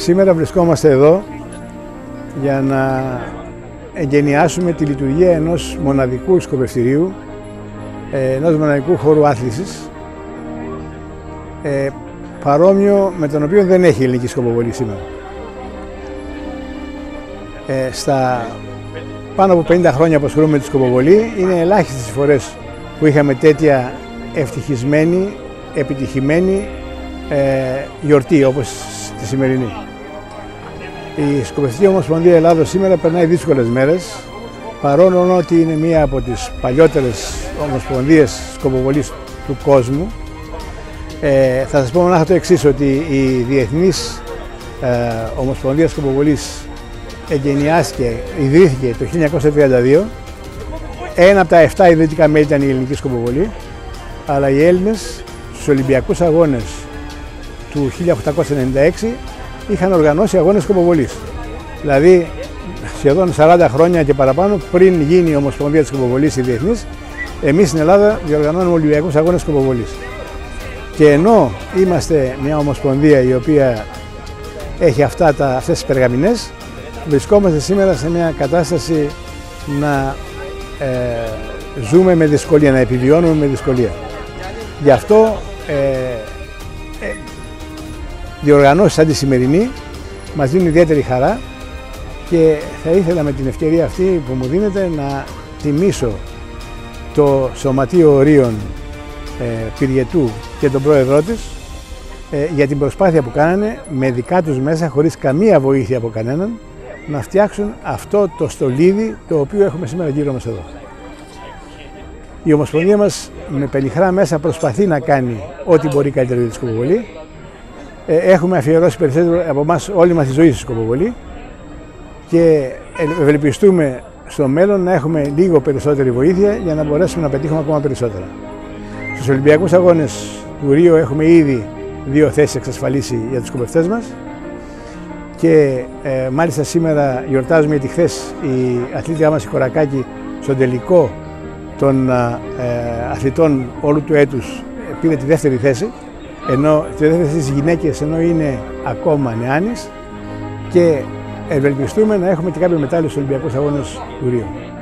Σήμερα βρισκόμαστε εδώ για να εγκαινιάσουμε τη λειτουργία ενός μοναδικού σκοπευτηρίου, ενός μοναδικού χώρου άθλησης, παρόμοιο με τον οποίο δεν έχει η ελληνική σκοποβολή σήμερα. Στα πάνω από 50 χρόνια που ασχολούμαι με τη σκοποβολή, είναι ελάχιστες οι φορές που είχαμε τέτοια ευτυχισμένη, επιτυχημένη γιορτή όπως τη σημερινή. Η Σκοπευτική Ομοσπονδία Ελλάδος σήμερα περνάει δύσκολες μέρες, παρόλο ότι είναι μία από τις παλιότερες ομοσπονδίες σκοποβολής του κόσμου. Θα σας πω μονάχα το εξής, ότι η Διεθνής Ομοσπονδία Σκοποβολής εγκαινιάστηκε, ιδρύθηκε το 1932. Ένα από τα 7 ιδρυτικά μέλη ήταν η ελληνική σκοποβολή, αλλά οι Έλληνες στους Ολυμπιακούς Αγώνες του 1896 είχαν οργανώσει αγώνες σκοποβολής. Δηλαδή σχεδόν 40 χρόνια και παραπάνω πριν γίνει η Ομοσπονδία της Σκοποβολής η Διεθνής, εμείς στην Ελλάδα διοργανώνουμε Ολυμπιακούς Αγώνες σκοποβολής. Και ενώ είμαστε μια ομοσπονδία η οποία έχει αυτές τις περγαμηνές, βρισκόμαστε σήμερα σε μια κατάσταση να ζούμε με δυσκολία, να επιβιώνουμε με δυσκολία. Γι' αυτό διοργανώσεις σαν τη σημερινή μας δίνουν ιδιαίτερη χαρά και θα ήθελα με την ευκαιρία αυτή που μου δίνεται να τιμήσω το Σωματείο Ορίων Πυριετού και τον πρόεδρό της για την προσπάθεια που κάνανε με δικά τους μέσα, χωρίς καμία βοήθεια από κανέναν, να φτιάξουν αυτό το στολίδι το οποίο έχουμε σήμερα γύρω μας εδώ. Η Ομοσπονδία μας με πενιχρά μέσα προσπαθεί να κάνει ό,τι μπορεί καλύτερο για τη σκοποβολή. Έχουμε αφιερώσει περισσότερο από εμάς όλη μας τη ζωή στη σκοποβολή και ευελπιστούμε στο μέλλον να έχουμε λίγο περισσότερη βοήθεια για να μπορέσουμε να πετύχουμε ακόμα περισσότερα. Στους Ολυμπιακούς Αγώνες του Ρίο έχουμε ήδη 2 θέσεις εξασφαλίσει για τους σκοπευτές μας και μάλιστα σήμερα γιορτάζουμε, γιατί χθες η αθλήτριά μας η Κορακάκη στον τελικό των αθλητών όλου του έτους πήρε τη 2η θέση, ενώ τη 2η θέση στις γυναίκες, ενώ είναι ακόμα νεάνης, και ευελπιστούμε να έχουμε και κάποιο μετάλλιο στους Ολυμπιακούς Αγώνες του Ρίο.